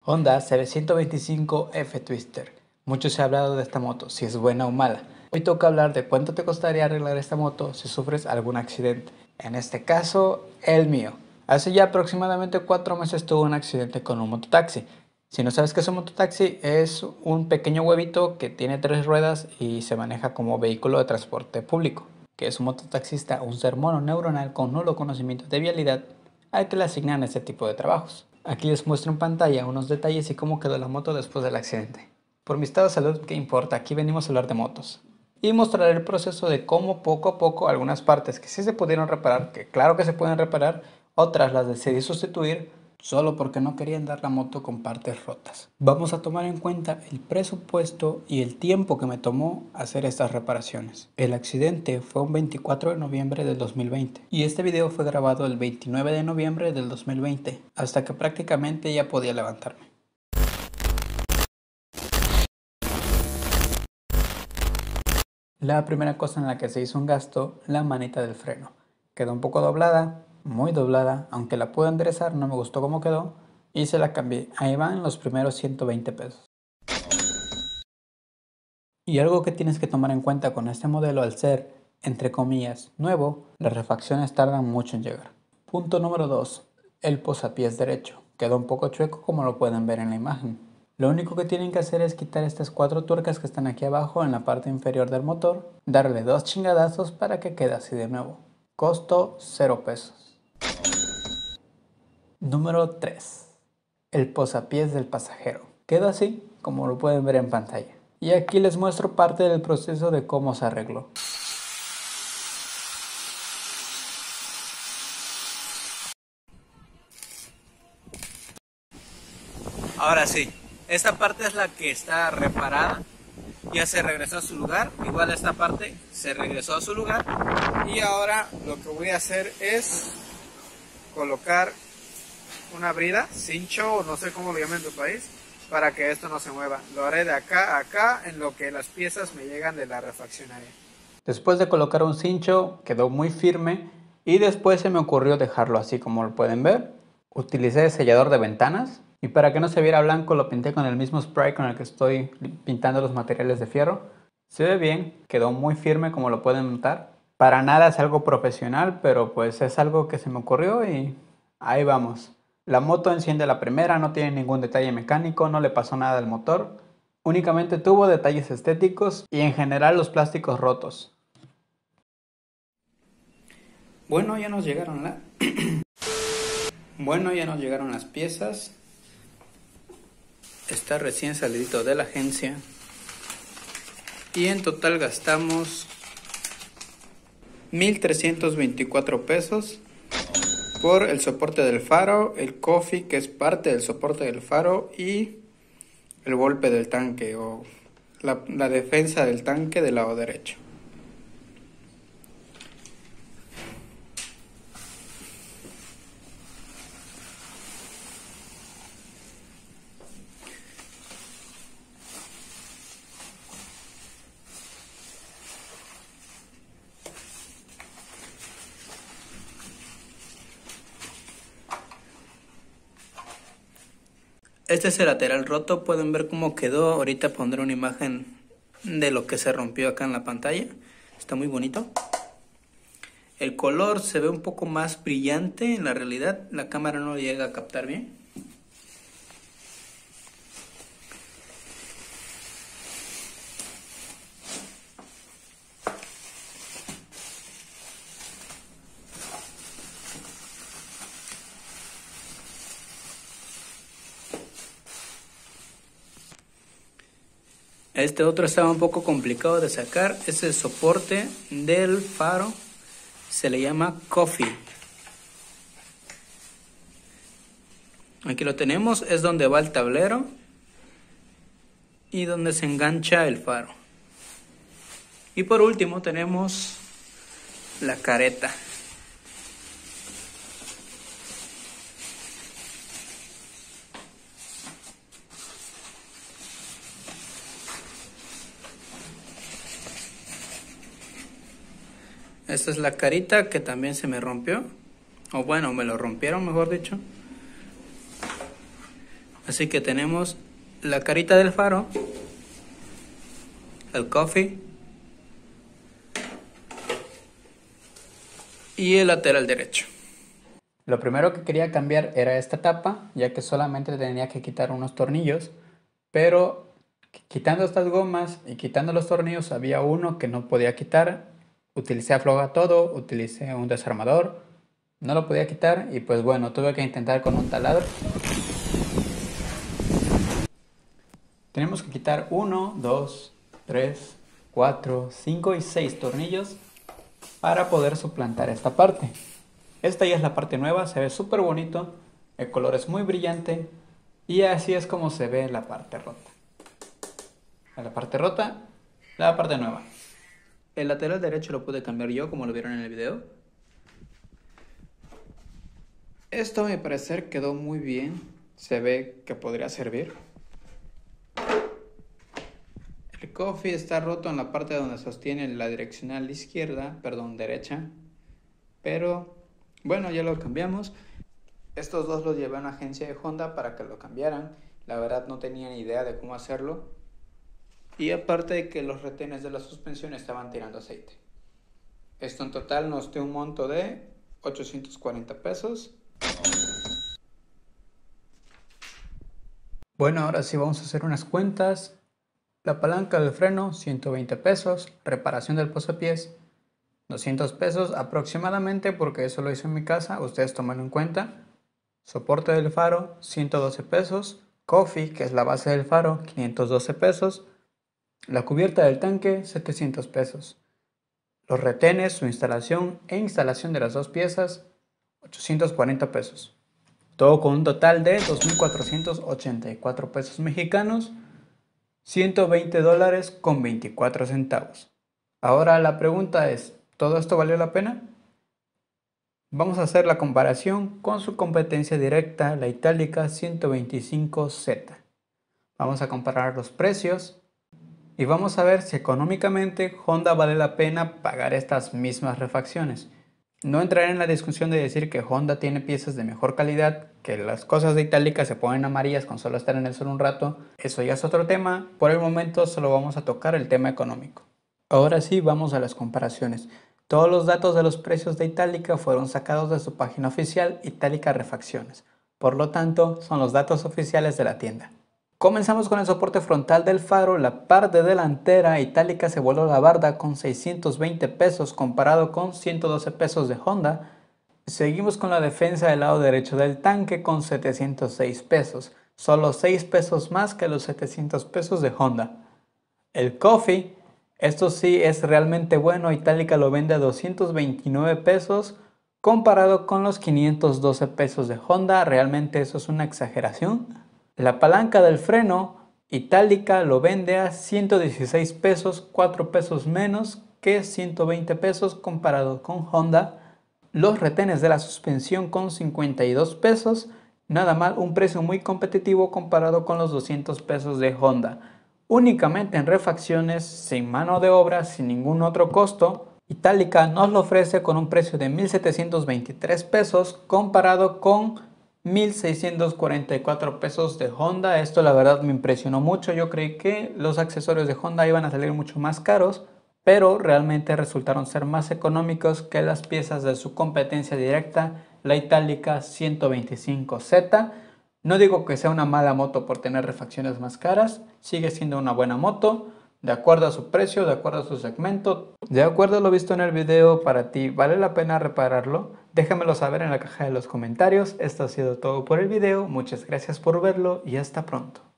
Honda CB125 F Twister. Mucho se ha hablado de esta moto, si es buena o mala. Hoy toca hablar de cuánto te costaría arreglar esta moto si sufres algún accidente. En este caso, el mío. Hace ya aproximadamente 4 meses tuve un accidente con un mototaxi. Si no sabes qué es un mototaxi, es un pequeño huevito que tiene 3 ruedas y se maneja como vehículo de transporte público. Que es un mototaxista, un ser mononeuronal con nulo conocimiento de vialidad al que le asignan este tipo de trabajos. Aquí les muestro en pantalla unos detalles y cómo quedó la moto después del accidente. Por mi estado de salud, ¿qué importa? Aquí venimos a hablar de motos. Y mostraré el proceso de cómo poco a poco algunas partes que sí se pudieron reparar, que claro que se pueden reparar, otras las decidí sustituir solo porque no querían dar la moto con partes rotas. Vamos a tomar en cuenta el presupuesto y el tiempo que me tomó hacer estas reparaciones. El accidente fue un 24 de noviembre del 2020 y este video fue grabado el 29 de noviembre del 2020, hasta que prácticamente ya podía levantarme. La primera cosa en la que se hizo un gasto, la manita del freno. Quedó un poco doblada, muy doblada, aunque la pude enderezar, no me gustó cómo quedó y se la cambié. Ahí van los primeros 120 pesos. Y algo que tienes que tomar en cuenta con este modelo al ser, entre comillas, nuevo, las refacciones tardan mucho en llegar. Punto número 2. El posapiés derecho. Quedó un poco chueco como lo pueden ver en la imagen. Lo único que tienen que hacer es quitar estas 4 tuercas que están aquí abajo en la parte inferior del motor, darle 2 chingadazos para que quede así de nuevo. Costo 0 pesos. Número 3. El posapiés del pasajero. Queda así como lo pueden ver en pantalla. Y aquí les muestro parte del proceso de cómo se arregló. Ahora sí, esta parte es la que está reparada, ya se regresó a su lugar, igual esta parte se regresó a su lugar y ahora lo que voy a hacer es colocar una brida, cincho o no sé cómo lo llaman en tu país, para que esto no se mueva. Lo haré de acá a acá en lo que las piezas me llegan de la refaccionaria. Después de colocar un cincho quedó muy firme y después se me ocurrió dejarlo así como lo pueden ver. Utilicé sellador de ventanas y para que no se viera blanco lo pinté con el mismo spray con el que estoy pintando los materiales de fierro. Se ve bien, quedó muy firme como lo pueden notar. Para nada es algo profesional, pero pues es algo que se me ocurrió y ahí vamos. La moto enciende la primera, no tiene ningún detalle mecánico, no le pasó nada al motor. Únicamente tuvo detalles estéticos y en general los plásticos rotos. Bueno, ya nos llegaron las piezas. Está recién salidito de la agencia. Y en total gastamos 1,324 pesos por el soporte del faro, el coffee que es parte del soporte del faro y el golpe del tanque o la defensa del tanque del lado derecho. Este es el lateral roto, pueden ver cómo quedó. Ahorita pondré una imagen de lo que se rompió acá en la pantalla. Está muy bonito. El color se ve un poco más brillante en la realidad. La cámara no lo llega a captar bien. Este otro estaba un poco complicado de sacar. Es el soporte del faro. Se le llama coffee. Aquí lo tenemos. Es donde va el tablero. Y donde se engancha el faro. Y por último tenemos la careta. Esta es la carita que también se me rompió. O bueno, me lo rompieron, mejor dicho. Así que tenemos la carita del faro, el coffee y el lateral derecho. Lo primero que quería cambiar era esta tapa, ya que solamente tenía que quitar unos tornillos, pero quitando estas gomas y quitando los tornillos había uno que no podía quitar. Utilicé afloja todo, utilicé un desarmador, no lo podía quitar y pues bueno, tuve que intentar con un taladro. Tenemos que quitar 1, 2, 3, 4, 5 y 6 tornillos para poder suplantar esta parte. Esta ya es la parte nueva, se ve súper bonito, el color es muy brillante y así es como se ve la parte rota. La parte rota, la parte nueva. El lateral derecho lo pude cambiar yo, como lo vieron en el video. Esto a mi parecer quedó muy bien, se ve que podría servir. El coffee está roto en la parte donde sostiene la direccional izquierda, perdón, derecha, pero bueno, ya lo cambiamos. Estos dos los llevé a una agencia de Honda para que lo cambiaran. La verdad no tenía ni idea de cómo hacerlo. Y aparte de que los retenes de la suspensión estaban tirando aceite. Esto en total nos dio un monto de 840 pesos. Bueno, ahora sí vamos a hacer unas cuentas. La palanca del freno, 120 pesos. Reparación del posapiés, 200 pesos aproximadamente, porque eso lo hice en mi casa, ustedes tomen en cuenta. Soporte del faro, 112 pesos. Coffee, que es la base del faro, 512 pesos. La cubierta del tanque, 700 pesos. Los retenes, su instalación e instalación de las dos piezas, 840 pesos. Todo con un total de 2.484 pesos mexicanos, 120 dólares con 24 centavos. Ahora la pregunta es, ¿todo esto valió la pena? Vamos a hacer la comparación con su competencia directa, la Itálica 125Z. Vamos a comparar los precios y vamos a ver si económicamente Honda vale la pena pagar estas mismas refacciones. No entraré en la discusión de decir que Honda tiene piezas de mejor calidad, que las cosas de Itálica se ponen amarillas con solo estar en el sol un rato. Eso ya es otro tema. Por el momento solo vamos a tocar el tema económico. Ahora sí, vamos a las comparaciones. Todos los datos de los precios de Itálica fueron sacados de su página oficial Itálica Refacciones. Por lo tanto, son los datos oficiales de la tienda. Comenzamos con el soporte frontal del faro. La parte delantera Itálica se voló la barda con 620 pesos comparado con 112 pesos de Honda. Seguimos con la defensa del lado derecho del tanque con 706 pesos, solo 6 pesos más que los 700 pesos de Honda. El coffee, esto sí es realmente bueno, Itálica lo vende a 229 pesos comparado con los 512 pesos de Honda, realmente eso es una exageración. La palanca del freno, Itálica lo vende a 116 pesos, 4 pesos menos que 120 pesos comparado con Honda. Los retenes de la suspensión con 52 pesos, nada mal, un precio muy competitivo comparado con los 200 pesos de Honda. Únicamente en refacciones, sin mano de obra, sin ningún otro costo, Itálica nos lo ofrece con un precio de 1.723 pesos comparado con 1.644 pesos de Honda. Esto la verdad me impresionó mucho. Yo creí que los accesorios de Honda iban a salir mucho más caros, pero realmente resultaron ser más económicos que las piezas de su competencia directa, la Itálica 125Z. No digo que sea una mala moto por tener refacciones más caras, sigue siendo una buena moto, de acuerdo a su precio, de acuerdo a su segmento, de acuerdo a lo visto en el video. Para ti, ¿vale la pena repararlo? Déjamelo saber en la caja de los comentarios. Esto ha sido todo por el video, muchas gracias por verlo y hasta pronto.